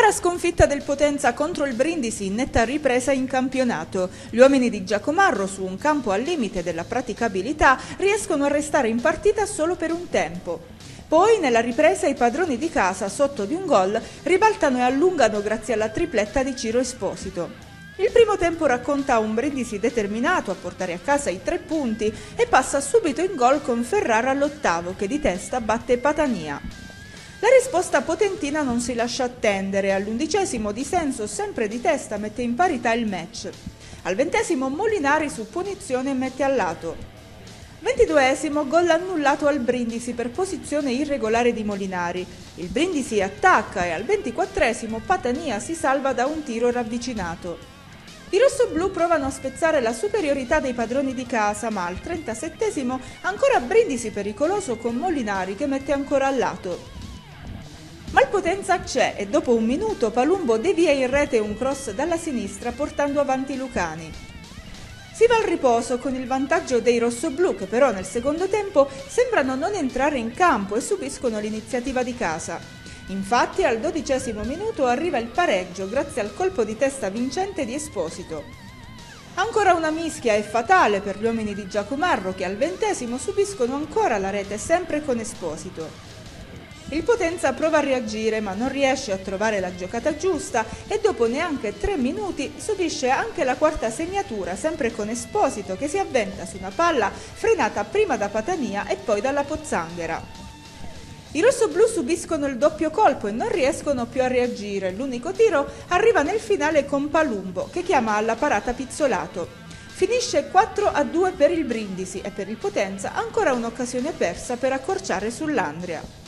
Chiara sconfitta del Potenza contro il Brindisi in netta ripresa in campionato. Gli uomini di Giacomarro, su un campo al limite della praticabilità, riescono a restare in partita solo per un tempo. Poi, nella ripresa, i padroni di casa, sotto di un gol, ribaltano e allungano grazie alla tripletta di Ciro Esposito. Il primo tempo racconta un Brindisi determinato a portare a casa i 3 punti e passa subito in gol con Ferrara all'8º, che di testa batte Patania. La risposta potentina non si lascia attendere. All'11° Di Senso, sempre di testa, mette in parità il match. Al 20° Molinari su punizione mette al lato. 22° gol annullato al Brindisi per posizione irregolare di Molinari. Il Brindisi attacca e al 24° Patania si salva da un tiro ravvicinato. I rossoblù provano a spezzare la superiorità dei padroni di casa, ma al 37° ancora Brindisi pericoloso con Molinari che mette ancora al lato. Ma il Potenza c'è e dopo un minuto Palumbo devia in rete un cross dalla sinistra portando avanti Lucani. Si va al riposo con il vantaggio dei rossoblù che però nel secondo tempo sembrano non entrare in campo e subiscono l'iniziativa di casa. Infatti al 12° minuto arriva il pareggio grazie al colpo di testa vincente di Esposito. Ancora una mischia è fatale per gli uomini di Giacomarro che al 20° subiscono ancora la rete sempre con Esposito. Il Potenza prova a reagire ma non riesce a trovare la giocata giusta e dopo neanche 3 minuti subisce anche la quarta segnatura sempre con Esposito che si avventa su una palla frenata prima da Patania e poi dalla Pozzanghera. I rossoblù subiscono il doppio colpo e non riescono più a reagire. L'unico tiro arriva nel finale con Palumbo che chiama alla parata Pizzolato. Finisce 4-2 per il Brindisi e per il Potenza ancora un'occasione persa per accorciare sull'Andria.